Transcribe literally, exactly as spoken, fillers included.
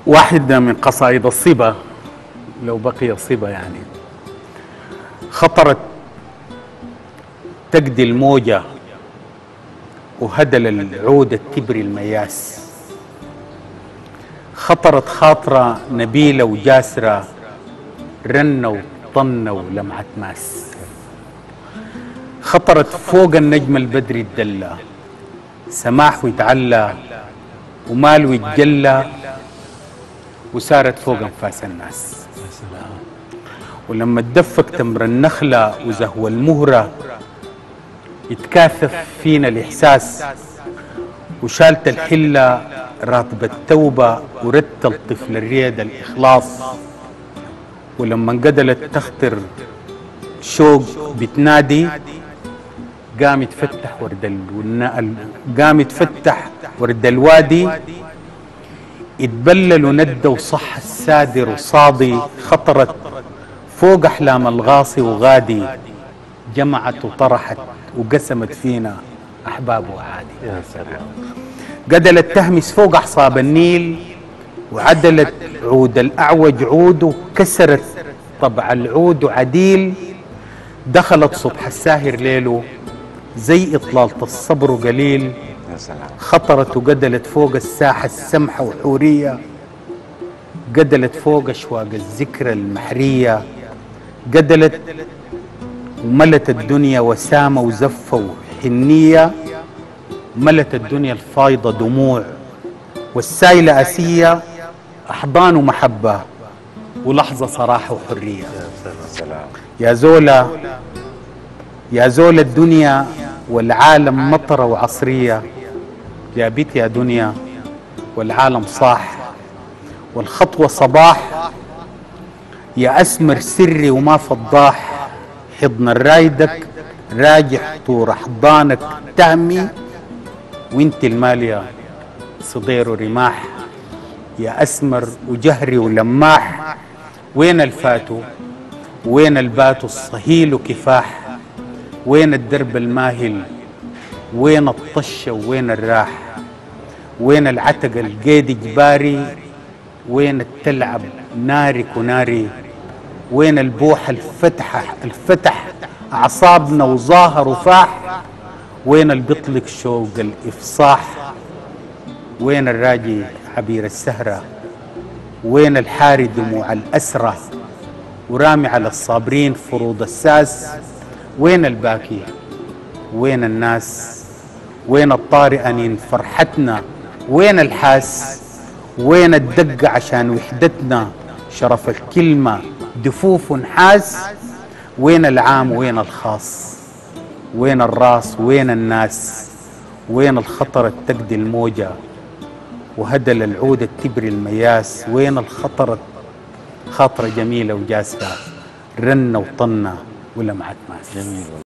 واحدة من قصائد الصبا، لو بقي صبا يعني. خطرت تجدي الموجة وهدل العود التبري المياس، خطرت خاطرة نبيلة وجاسرة رنة وطنة ولمعة ماس، خطرت فوق النجم البدري الدلة سماح ويتعلى ومال ويتجلى وسارت فوق انفاس الناس. ولما تدفق تمر النخلة وزهو المهرة يتكاثف فينا الإحساس، وشالت الحلة راتب التوبة وردت الطفل الريد الإخلاص. ولما انقدلت تختر شوق بتنادي قام يتفتح ورد ال... قام يتفتح ورد الوادي، يتبلل وندى وصح السادر وصادي. خطرت فوق أحلام الغاصي وغادي، جمعت وطرحت وقسمت فينا أحباب وعادي. يا سلام. قدلت تهمس فوق أحصاب النيل وعدلت عود الأعوج عود وكسرت طبع العود عديل. دخلت صبح الساهر ليله زي إطلالة الصبر قليل. يا سلام. خطرت وقدلت فوق الساحة السمحة وحورية، قدلت فوق أشواق الذكرى المحرية، قدلت وملت الدنيا وسامة وزفة وحنية، ملت الدنيا الفايضة دموع والسايلة أسية، أحضان ومحبة ولحظة صراحة وحرية. يا سلام. يا زولا يا زول الدنيا والعالم مطرة وعصرية، يا بيت يا دنيا والعالم صاح والخطوة صباح، يا أسمر سري وما فضاح، حضن الرايدك راجح طور أحضانك تهمي وانت المالية صدير ورماح. يا أسمر وجهري ولماح، وين الفاتو وين الباتو الصهيل وكفاح، وين الدرب الماهل وين الطشة وين الراح، وين العتق القيد جباري وين التلعب نارك وناري، وين البوح الفتحة الفتح أعصابنا وظاهر وفاح، وين البطلق شوق الإفصاح، وين الراجي عبير السهرة، وين الحاري دموع الأسرة ورامي على الصابرين فروض الساس، وين الباكي وين الناس، وين الطارئ أنين فرحتنا، وين الحاس، وين الدقة عشان وحدتنا شرف الكلمة دفوف نحاس، وين العام وين الخاص، وين الراس وين الناس، وين الخطر التقدي الموجة وهدل العود التبري المياس، وين الخطر خاطرة جميلة وجاسرة رنة وطنة ولمعت ماس. جميل.